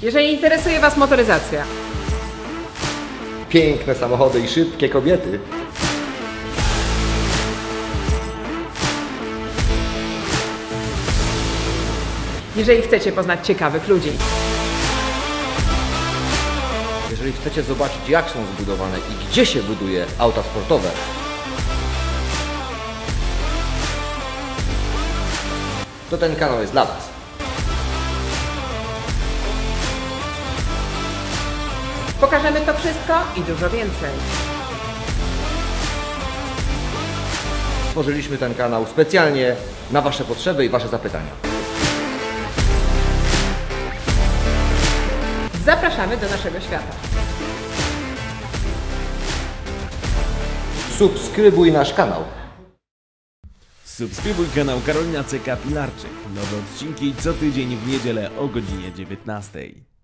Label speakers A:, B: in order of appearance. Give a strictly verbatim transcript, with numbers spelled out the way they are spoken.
A: Jeżeli interesuje Was motoryzacja,
B: Piękne samochody i szybkie kobiety.
A: jeżeli chcecie poznać ciekawych ludzi,
B: Jeżeli chcecie zobaczyć, jak są zbudowane i gdzie się buduje auta sportowe, to ten kanał jest dla Was.
A: pokażemy to wszystko i dużo więcej.
B: Stworzyliśmy ten kanał specjalnie na Wasze potrzeby i Wasze zapytania.
A: Zapraszamy do naszego świata.
B: Subskrybuj nasz kanał.
C: Subskrybuj kanał Karolina C K Pilarczyk. Nowe odcinki co tydzień w niedzielę o godzinie dziewiętnastej.